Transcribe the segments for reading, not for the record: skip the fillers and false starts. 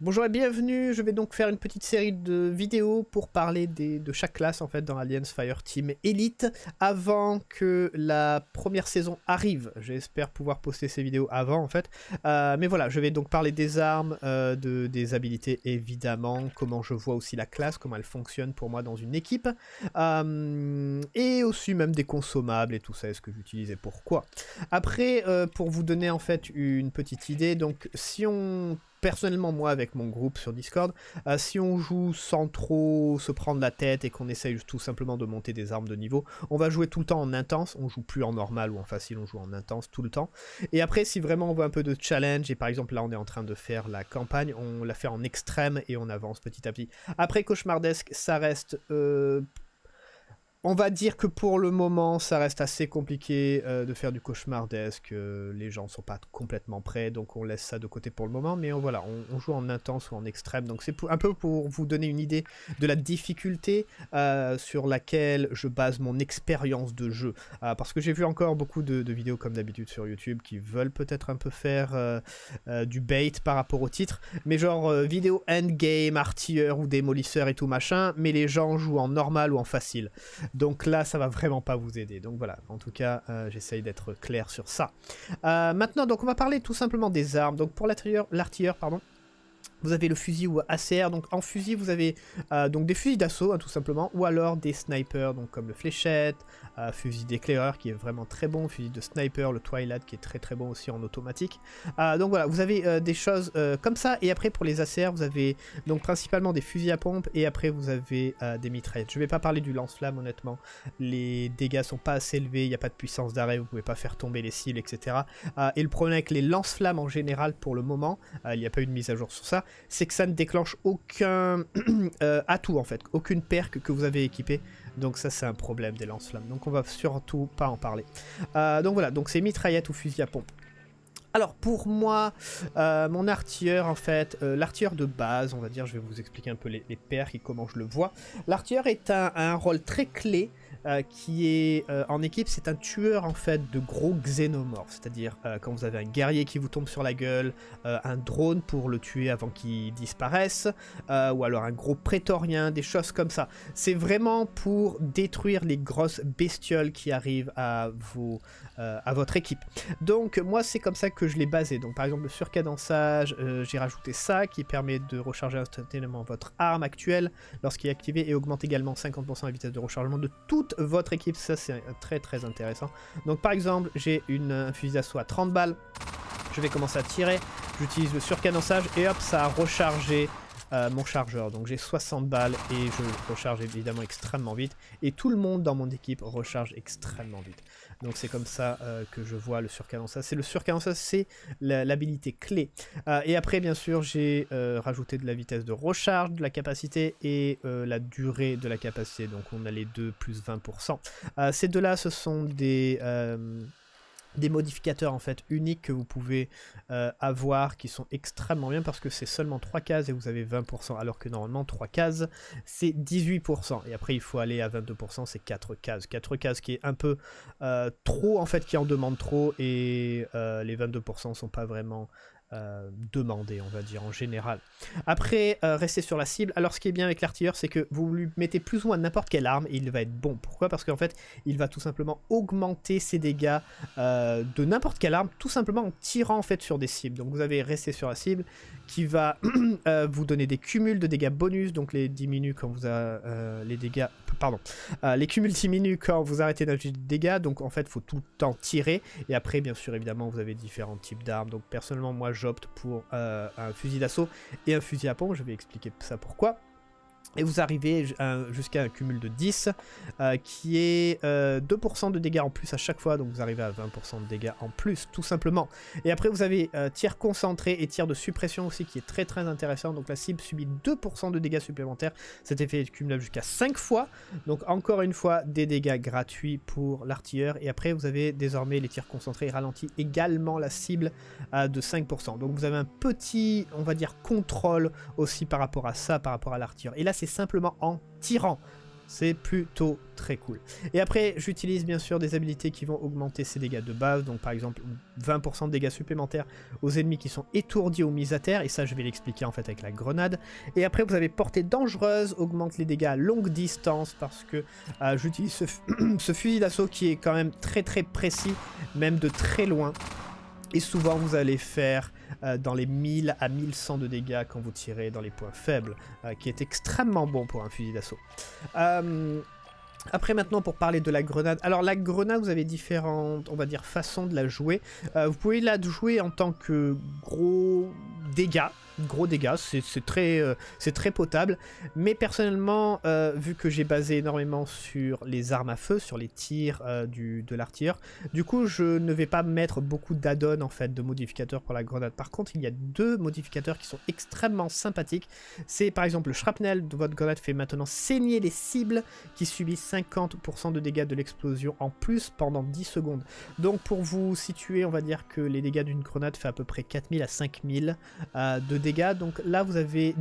Bonjour et bienvenue, je vais donc faire une petite série de vidéos pour parler de chaque classe en fait dans Alliance Fireteam Elite avant que la première saison arrive. J'espère pouvoir poster ces vidéos avant en fait. Mais voilà, je vais donc parler des armes, des habilités évidemment, comment je vois aussi la classe, comment elle fonctionne pour moi dans une équipe. Et aussi même des consommables et tout ça, est-ce que j'utilise et pourquoi. Après, pour vous donner en fait une petite idée, donc si on... Personnellement, moi, avec mon groupe sur Discord, si on joue sans trop se prendre la tête et qu'on essaye tout simplement de monter des armes de niveau, on va jouer tout le temps en intense, on joue plus en normal ou en facile, on joue en intense tout le temps. Et après, si vraiment on veut un peu de challenge, et par exemple là on est en train de faire la campagne, on la fait en extrême et on avance petit à petit. Après, cauchemardesque, ça reste... On va dire que pour le moment, ça reste assez compliqué de faire du cauchemardesque. Les gens ne sont pas complètement prêts, donc on laisse ça de côté pour le moment. Mais voilà, on joue en intense ou en extrême. Donc c'est un peu pour vous donner une idée de la difficulté sur laquelle je base mon expérience de jeu. Parce que j'ai vu encore beaucoup de vidéos comme d'habitude sur YouTube qui veulent peut-être un peu faire du bait par rapport au titre. Mais genre vidéo endgame, artilleur ou démolisseur et tout machin. Mais les gens jouent en normal ou en facile. Donc là, ça va vraiment pas vous aider. Donc voilà, en tout cas, j'essaye d'être clair sur ça. Maintenant, donc on va parler tout simplement des armes. Donc pour l'artilleur, pardon. Vous avez le fusil ou ACR, donc en fusil vous avez donc des fusils d'assaut hein, tout simplement, ou alors des snipers, donc comme le fléchette, fusil d'éclaireur qui est vraiment très bon, fusil de sniper, le Twilight qui est très très bon aussi en automatique. Donc voilà, vous avez des choses comme ça, et après pour les ACR vous avez donc principalement des fusils à pompe, et après vous avez des mitraillettes. Je vais pas parler du lance-flamme honnêtement, les dégâts sont pas assez élevés, il n'y a pas de puissance d'arrêt, vous pouvez pas faire tomber les cibles, etc. Et le problème avec les lance-flammes en général pour le moment, il n'y a pas eu de mise à jour sur ça, c'est que ça ne déclenche aucun atout en fait, aucune perque que vous avez équipée. Donc ça c'est un problème des lance-flammes. Donc on va surtout pas en parler. Donc voilà, donc c'est mitraillette ou fusil à pompe. Alors pour moi, mon artilleur en fait, l'artilleur de base, on va dire, je vais vous expliquer un peu les perks et comment je le vois. L'artilleur est un rôle très clé qui est en équipe, c'est un tueur en fait de gros xénomorphes, c'est-à-dire quand vous avez un guerrier qui vous tombe sur la gueule, un drone pour le tuer avant qu'il disparaisse, ou alors un gros prétorien, des choses comme ça. C'est vraiment pour détruire les grosses bestioles qui arrivent à votre équipe. Donc moi c'est comme ça que je l'ai basé. Donc par exemple le surcadençage, j'ai rajouté ça qui permet de recharger instantanément votre arme actuelle lorsqu'il est activé et augmente également 50% la vitesse de rechargement de toute votre équipe. Ça c'est très très intéressant. Donc par exemple j'ai un fusil d'assaut à 30 balles, je vais commencer à tirer, j'utilise le surcadençage et hop ça a rechargé mon chargeur, donc j'ai 60 balles et je recharge évidemment extrêmement vite et tout le monde dans mon équipe recharge extrêmement vite. Donc c'est comme ça que je vois le surcadençage. C'est le surcadençage, c'est l'habilité clé. Et après bien sûr j'ai rajouté de la vitesse de recharge, de la capacité et la durée de la capacité. Donc on a les deux plus 20%. Ces deux là ce sont des modificateurs en fait uniques que vous pouvez avoir qui sont extrêmement bien parce que c'est seulement 3 cases et vous avez 20% alors que normalement 3 cases c'est 18% et après il faut aller à 22% c'est 4 cases. 4 cases qui est un peu trop en fait, qui en demande trop et les 22% sont pas vraiment demandé on va dire en général. Après rester sur la cible, alors ce qui est bien avec l'artilleur c'est que vous lui mettez plus ou moins n'importe quelle arme et il va être bon. Pourquoi? Parce qu'en fait il va tout simplement augmenter ses dégâts de n'importe quelle arme tout simplement en tirant en fait sur des cibles. Donc vous avez resté sur la cible qui va vous donner des cumuls de dégâts bonus, donc les diminuent quand vous avez les dégâts, pardon, les cumuls diminuent quand vous arrêtez d'infliger des dégâts, donc en fait il faut tout le temps tirer et après bien sûr évidemment vous avez différents types d'armes. Donc personnellement moi j'opte pour un fusil d'assaut et un fusil à pompe, je vais expliquer ça pourquoi. Et vous arrivez jusqu'à un cumul de 10 qui est 2% de dégâts en plus à chaque fois, donc vous arrivez à 20% de dégâts en plus tout simplement. Et après vous avez tir concentré et tir de suppression aussi qui est très très intéressant, donc la cible subit 2% de dégâts supplémentaires, cet effet est cumulable jusqu'à 5 fois, donc encore une fois des dégâts gratuits pour l'artilleur. Et après vous avez désormais les tirs concentrés et ralentit également la cible de 5%, donc vous avez un petit on va dire contrôle aussi par rapport à ça, par rapport à l'artilleur. Et là c'est simplement en tirant. C'est plutôt très cool. Et après, j'utilise bien sûr des habilités qui vont augmenter ces dégâts de base. Donc par exemple, 20% de dégâts supplémentaires aux ennemis qui sont étourdis ou mis à terre. Et ça, je vais l'expliquer en fait avec la grenade. Et après, vous avez portée dangereuse, augmente les dégâts à longue distance parce que j'utilise ce fusil d'assaut qui est quand même très très précis, même de très loin. Et souvent, vous allez faire dans les 1000 à 1100 de dégâts quand vous tirez dans les points faibles, qui est extrêmement bon pour un fusil d'assaut. Après maintenant pour parler de la grenade, alors la grenade vous avez différentes on va dire façons de la jouer, vous pouvez la jouer en tant que gros dégâts, c'est très potable, mais personnellement vu que j'ai basé énormément sur les armes à feu, sur les tirs de l'artilleur, du coup je ne vais pas mettre beaucoup d'add-on en fait, de modificateurs pour la grenade. Par contre il y a deux modificateurs qui sont extrêmement sympathiques, c'est par exemple le shrapnel de votre grenade fait maintenant saigner les cibles qui subissent 50% de dégâts de l'explosion en plus pendant 10 secondes. Donc pour vous situer, on va dire que les dégâts d'une grenade fait à peu près 4000 à 5000 de dégâts. Donc là vous avez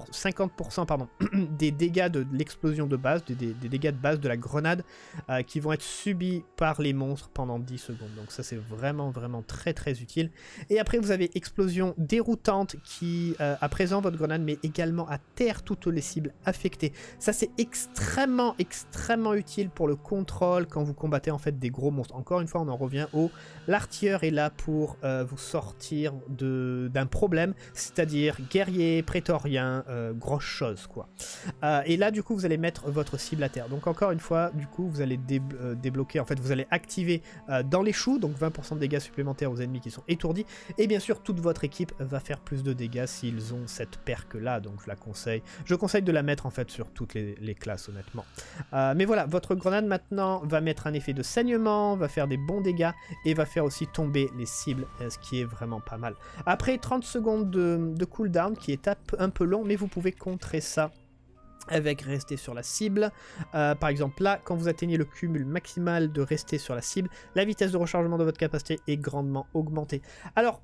50% pardon, des dégâts de l'explosion de base, des dégâts de base de la grenade qui vont être subis par les monstres pendant 10 secondes. Donc ça c'est vraiment très très utile. Et après vous avez explosion déroutante qui à présent votre grenade met également à terre toutes les cibles affectées. Ça c'est extrêmement utile pour le contrôle quand vous combattez en fait des gros monstres. Encore une fois on en revient au l'artilleur est là pour vous sortir d'un problème, c'est-à-dire guerrier, prétorien, grosse chose quoi. Et là du coup vous allez mettre votre cible à terre. Donc encore une fois du coup vous allez débloquer, en fait vous allez activer dans les choux, donc 20% de dégâts supplémentaires aux ennemis qui sont étourdis, et bien sûr toute votre équipe va faire plus de dégâts s'ils ont cette perque là, donc je conseille de la mettre en fait sur toutes les classes honnêtement. Mais voilà, votre grenade maintenant va mettre un effet de saignement, va faire des bons dégâts et va faire aussi tomber les cibles, ce qui est vraiment pas mal. Après 30 secondes de cooldown qui est un peu long, mais vous pouvez contrer ça avec rester sur la cible. Par exemple là, quand vous atteignez le cumul maximal de rester sur la cible, la vitesse de rechargement de votre capacité est grandement augmentée. Alors,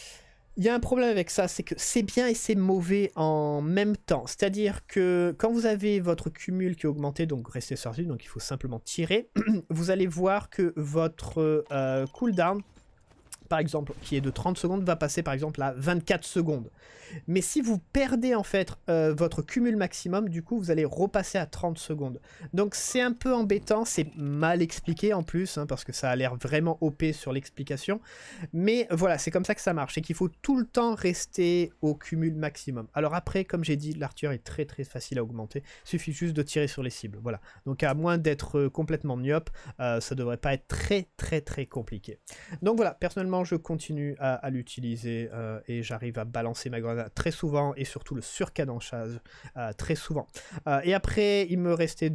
il y a un problème avec ça, c'est que c'est bien et c'est mauvais en même temps. C'est-à-dire que quand vous avez votre cumul qui est augmenté, donc restez sur la cible, donc il faut simplement tirer, vous allez voir que votre cooldown, par exemple, qui est de 30 secondes, va passer par exemple à 24 secondes. Mais si vous perdez en fait votre cumul maximum, du coup vous allez repasser à 30 secondes. Donc c'est un peu embêtant, c'est mal expliqué en plus, hein, parce que ça a l'air vraiment OP sur l'explication. Mais voilà, c'est comme ça que ça marche, c'est qu'il faut tout le temps rester au cumul maximum. Alors après, comme j'ai dit, l'artilleur est très facile à augmenter, il suffit juste de tirer sur les cibles, voilà. Donc à moins d'être complètement myope, ça devrait pas être très compliqué. Donc voilà, personnellement je continue à l'utiliser et j'arrive à balancer ma grenade très souvent et surtout le surcadençage très souvent. Et après il me restait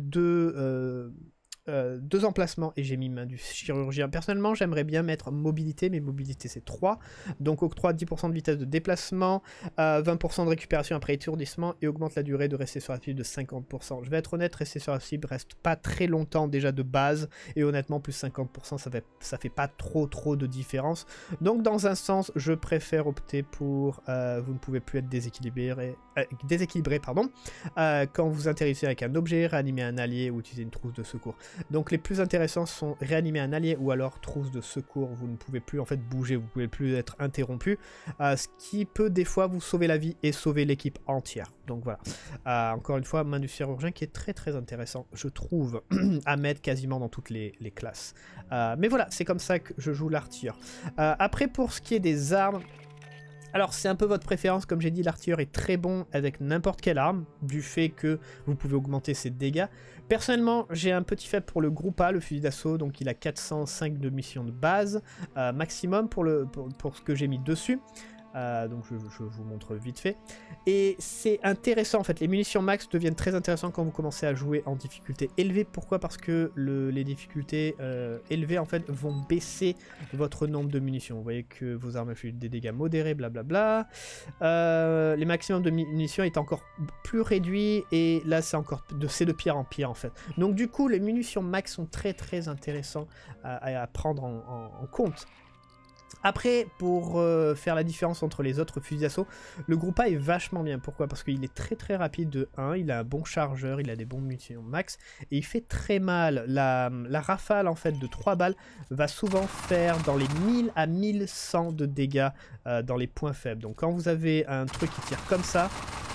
deux emplacements et j'ai mis main du chirurgien. Personnellement j'aimerais bien mettre mobilité, mais mobilité c'est 3, donc octroie 10% de vitesse de déplacement, 20% de récupération après étourdissement et augmente la durée de rester sur la cible de 50%. Je vais être honnête, rester sur la cible reste pas très longtemps déjà de base, et honnêtement plus 50% ça fait pas trop de différence. Donc dans un sens je préfère opter pour vous ne pouvez plus être déséquilibré pardon, quand vous interagissez avec un objet, réanimer un allié ou utiliser une trousse de secours. Donc les plus intéressants sont réanimer un allié ou alors trousse de secours. Vous ne pouvez plus en fait bouger, vous ne pouvez plus être interrompu, ce qui peut des fois vous sauver la vie et sauver l'équipe entière. Donc voilà, encore une fois, main du chirurgien qui est très intéressant, je trouve, à mettre quasiment dans toutes les classes. Mais voilà, c'est comme ça que je joue l'artilleur. Après pour ce qui est des armes, alors c'est un peu votre préférence, comme j'ai dit l'artilleur est très bon avec n'importe quelle arme, du fait que vous pouvez augmenter ses dégâts. Personnellement j'ai un petit faible pour le groupe A, le fusil d'assaut, donc il a 405 de mission de base, maximum pour ce que j'ai mis dessus. Donc je vous montre vite fait. Et c'est intéressant en fait, les munitions max deviennent très intéressantes quand vous commencez à jouer en difficulté élevée. Pourquoi? Parce que les difficultés élevées en fait vont baisser votre nombre de munitions. Vous voyez que vos armes infligent des dégâts modérés, blablabla. Les maximums de munitions est encore plus réduits et là c'est de pire en pire en fait. Donc du coup les munitions max sont très intéressants à prendre en compte. Après, pour faire la différence entre les autres fusils d'assaut, le groupe A est vachement bien. Pourquoi? Parce qu'il est très très rapide de 1, il a un bon chargeur, il a des bons munitions max, et il fait très mal. La rafale en fait de 3 balles va souvent faire dans les 1000 à 1100 de dégâts dans les points faibles. Donc quand vous avez un truc qui tire comme ça,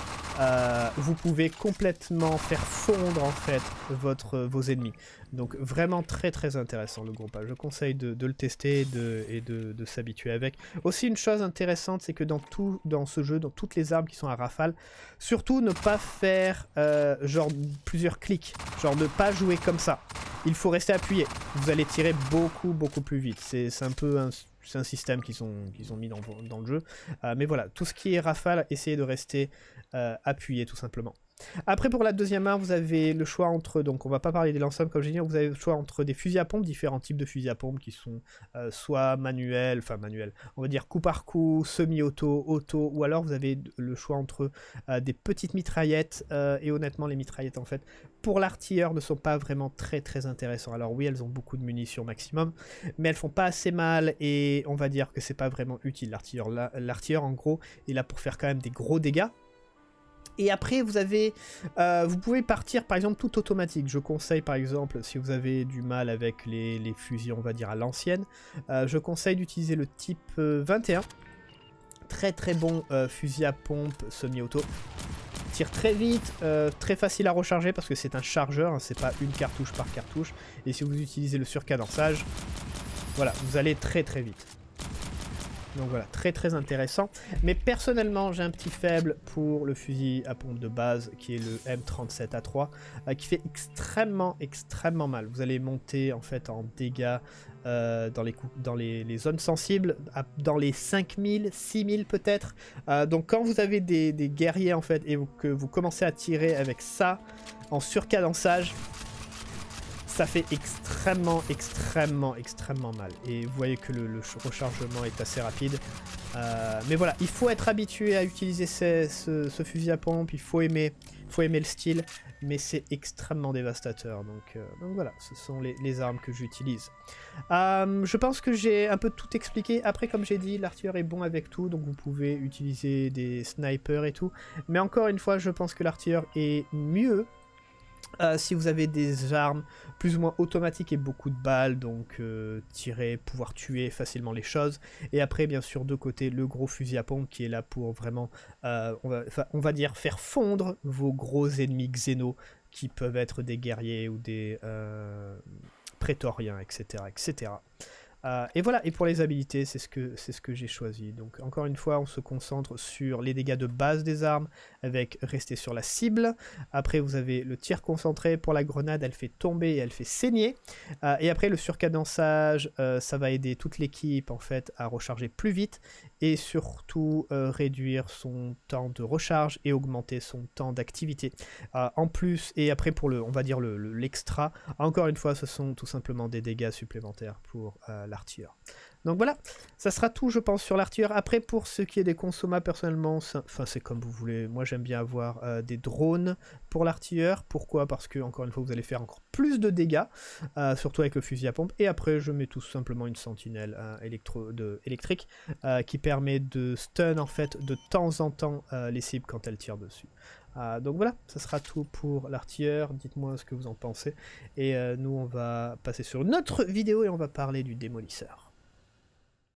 vous pouvez complètement faire fondre en fait vos ennemis. Donc vraiment très très intéressant le groupe A. Je conseille de le tester et de s'habituer avec. Aussi une chose intéressante, c'est que dans ce jeu, dans toutes les armes qui sont à rafale, surtout ne pas faire genre plusieurs clics, genre ne pas jouer comme ça. Il faut rester appuyé. Vous allez tirer beaucoup plus vite. C'est un peu un système qu'ils ont mis dans le jeu. Mais voilà, tout ce qui est rafale, essayez de rester appuyé tout simplement. Après pour la deuxième arme, vous avez le choix entre, donc on va pas parler des lance-flammes comme j'ai dit, vous avez le choix entre des fusils à pompe, différents types de fusils à pompe qui sont soit manuels, on va dire coup par coup, semi-auto, auto, ou alors vous avez le choix entre des petites mitraillettes, et honnêtement les mitraillettes en fait, pour l'artilleur ne sont pas vraiment très très intéressantes. Alors oui, elles ont beaucoup de munitions maximum, mais elles font pas assez mal et on va dire que c'est pas vraiment utile l'artilleur. L'artilleur en gros est là pour faire quand même des gros dégâts. Et après, vous pouvez partir par exemple tout automatique. Je conseille par exemple, si vous avez du mal avec les fusils, on va dire à l'ancienne, je conseille d'utiliser le type 21. Très très bon fusil à pompe semi-auto. Tire très vite, très facile à recharger parce que c'est un chargeur, hein, c'est pas une cartouche par cartouche. Et si vous utilisez le surcadençage, voilà, vous allez très très vite. Donc voilà, très très intéressant. Mais personnellement, j'ai un petit faible pour le fusil à pompe de base, qui est le M37A3, qui fait extrêmement mal. Vous allez monter en fait en dégâts dans les zones sensibles, dans les 5000, 6000 peut-être. Donc quand vous avez des guerriers en fait, et que vous commencez à tirer avec ça, en surcadençage, ça fait extrêmement mal. Et vous voyez que le rechargement est assez rapide. Mais voilà, il faut être habitué à utiliser ce fusil à pompe. Il faut aimer le style. Mais c'est extrêmement dévastateur. Donc voilà, ce sont les armes que j'utilise. Je pense que j'ai un peu tout expliqué. Après, comme j'ai dit, l'artilleur est bon avec tout. Donc vous pouvez utiliser des snipers et tout. Mais encore une fois, je pense que l'artilleur est mieux si vous avez des armes plus ou moins automatiques et beaucoup de balles, donc pouvoir tuer facilement les choses. Et après, bien sûr, de côté, le gros fusil à pompe qui est là pour vraiment, on va dire, faire fondre vos gros ennemis xénos qui peuvent être des guerriers ou des prétoriens, etc. Et voilà, et pour les habilités, c'est ce que j'ai choisi. Donc encore une fois, on se concentre sur les dégâts de base des armes, avec rester sur la cible. Après, vous avez le tir concentré. Pour la grenade, elle fait tomber et elle fait saigner. Et après, le surcadençage, ça va aider toute l'équipe en fait à recharger plus vite et surtout réduire son temps de recharge et augmenter son temps d'activité. En plus, et après pour on va dire l'extra, encore une fois, ce sont tout simplement des dégâts supplémentaires pour l'artilleur. Donc voilà, ça sera tout je pense sur l'artilleur. Après pour ce qui est des consommables personnellement, c'est comme vous voulez. Moi j'aime bien avoir des drones pour l'artilleur. Pourquoi? Parce que encore une fois vous allez faire encore plus de dégâts, surtout avec le fusil à pompe. Et après je mets tout simplement une sentinelle électrique qui permet de stun en fait de temps en temps les cibles quand elles tirent dessus. Donc voilà, ça sera tout pour l'artilleur. Dites-moi ce que vous en pensez. Et nous on va passer sur une autre vidéo et on va parler du démolisseur.